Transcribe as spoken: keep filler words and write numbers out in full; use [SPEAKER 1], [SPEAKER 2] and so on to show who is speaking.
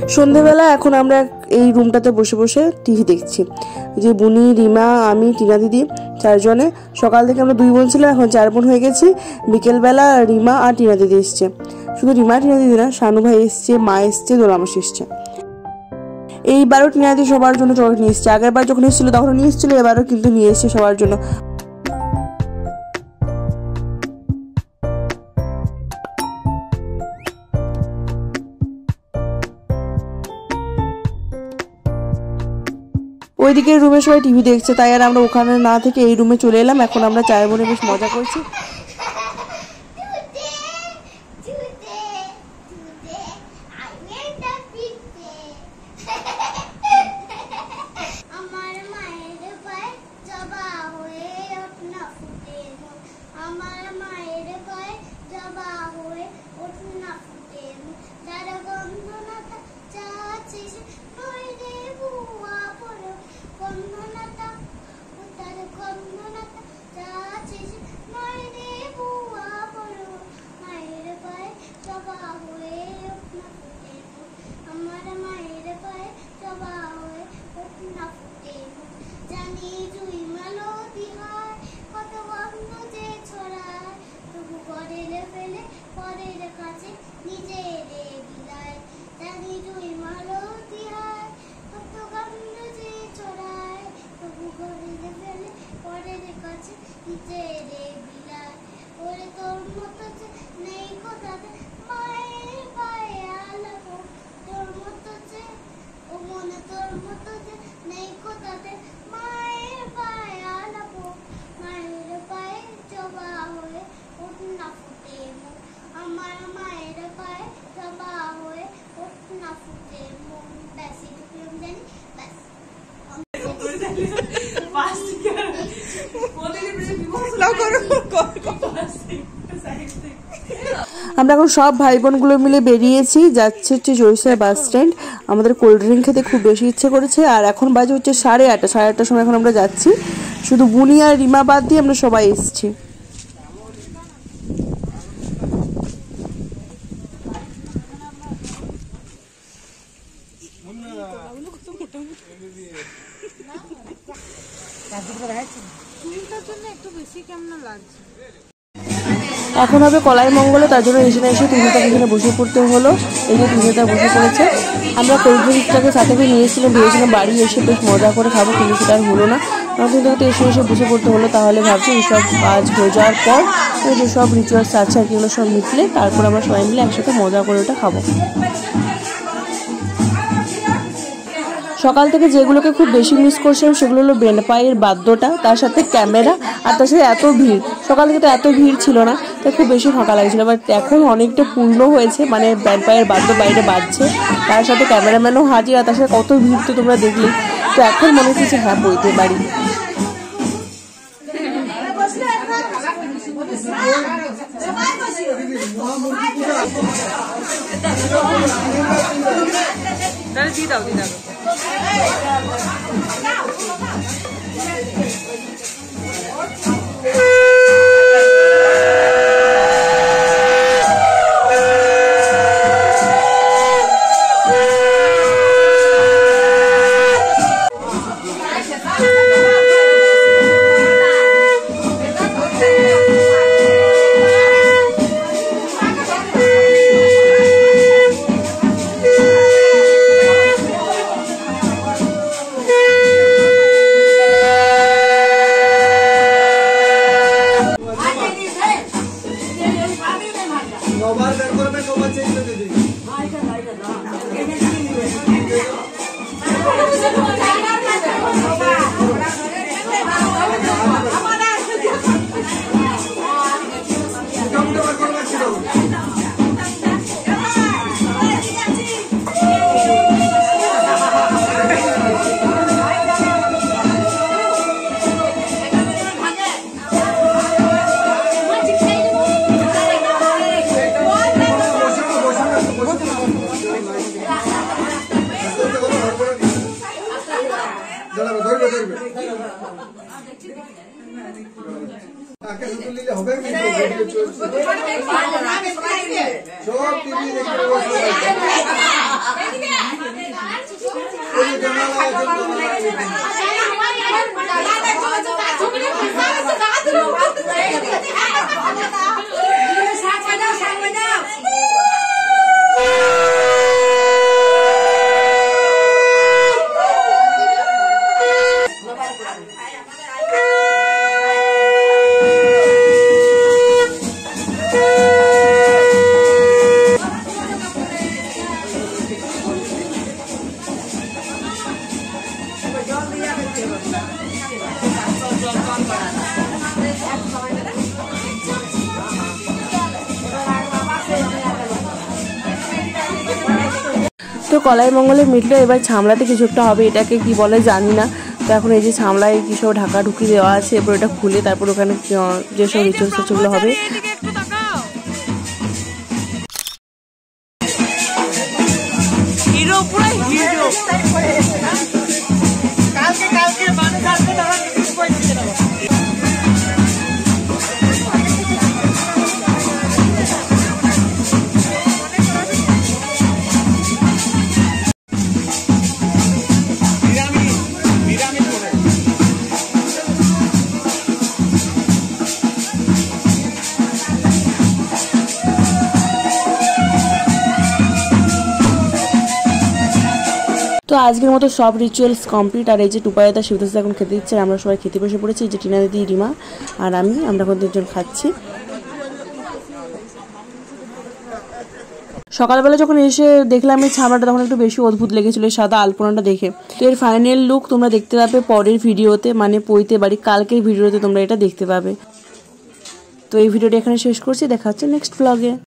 [SPEAKER 1] সন্ধেবেলা এখন আমরা এই রুমটাতে বসে বসে টিভি দেখছি। যে বুনি, রিমা, আমি, টিনা দিদি চারজনে। সকাল থেকে আমরা দুই বোন ছিলাম, এখন চার বোন হয়ে গেছি। বিকেলবেলা রিমা আর টিনা দিদি এসছে। শুধু রিমা টিনা দিদি না, শানু ভাই এসছে, মা এসছে, দোলামাসি এসছে। এইবারও টিনা দিদি সবার জন্য চকলেট নিয়ে এসছে। আগের বার যখন এসেছিল তখন নিয়ে এসেছিল, এবারও কিন্তু নিয়ে এসছে সবার জন্য। ওইদিকে রুমে সবাই টিভি দেখছে, তাই আর আমরা ওখানে না থেকে এই রুমে চলে এলাম। এখন আমরা চার বোনে বেশ মজা করছি। আমরা এখন সব ভাই বোনগুলো মিলে বেরিয়েছি, যাচ্ছে হচ্ছে জয়সার বাস স্ট্যান্ড। আমাদের কোল্ড ড্রিঙ্ক খেতে খুব বেশি ইচ্ছে করেছে, আর এখন বাজে হচ্ছে সাড়ে আটটা সাড়ে আটটার সময় এখন আমরা যাচ্ছি। শুধু বুনি আর রিমা বাদ দিয়ে আমরা সবাই এসেছি। এখন হবে কলাই মঙ্গলে, তার জন্য এসে না এসে তিনটা এখানে বসে পড়তে হলো। এই যে তিনটা বসে পড়েছে। আমরা কোল্ড ড্রিঙ্কসটাকে সাথে করে নিয়েছিলাম, ভেবেছিলাম বাড়ি এসে বেশ মজা করে খাবো, কিন্তু সেটা আর হলো না। আমাদের কিন্তু এসে এসে বসে পড়তে হলো। তাহলে ভাবছি এইসব কাজ হয়ে যাওয়ার পর যেসব রিচুয়ালস আছে আর কি এগুলো সব মিটলে তারপর আমরা সবাই মিলে একসাথে মজা করে ওটা খাবো। সকাল থেকে যেগুলোকে খুব বেশি মিস করছিলাম সেগুলো হলো ব্যান্ড পায়ের বাদ্যটা, তার সাথে ক্যামেরা, আর তার সাথে এত ভিড়। সকাল থেকে তো এত ভিড় ছিল না, তাই খুব বেশি ফাঁকা লাগছিল। বাট এখন অনেকটা পূর্ণ হয়েছে, মানে ব্যান্ড পায়ের বাদ্য বাইরে বাজছে, তার সাথে ক্যামেরাম্যানও হাজির, আর তার সাথে কত ভিড় তো তোমরা দেখলে। তো এখন মনে হচ্ছে হ্যাঁ বইতে পারি।
[SPEAKER 2] দিয়ে দাও দিয়ে দাও
[SPEAKER 3] হবে
[SPEAKER 1] তো কলাই মঙ্গলে মিটলো, এবার ছামলাতে কিছু একটা হবে, এটাকে কি বলে জানি না। তো এখন এই যে ছামলায় কি সব ঢাকা ঢুকি দেওয়া আছে, এরপর এটা খুলে তারপর ওখানে যেসব রিচুয়ালস সেগুলো হবে। তো আজকের মতো সব রিচুয়ালস কমপ্লিট। আর এই যে টুপায়তা শিবদাস এখন খেতে দিচ্ছে, আমরা সবাই খেতে বসে পড়েছি। এই যে টিনা দিদি, রিমা আর আমি, আমরা এখন তিনজন খাচ্ছি। সকালবেলা যখন এসে দেখলাম এই ছামড়াটা, তখন একটু বেশি অদ্ভুত লেগেছিল সাদা আলপনাটা দেখে। তো এর ফাইনাল লুক তোমরা দেখতে পাবে পরের ভিডিওতে, মানে পৈতে বাড়ি কালকের ভিডিওতে তোমরা এটা দেখতে পাবে। তো এই ভিডিওটা এখানে শেষ করছি, দেখা হচ্ছে নেক্সট ব্লগে।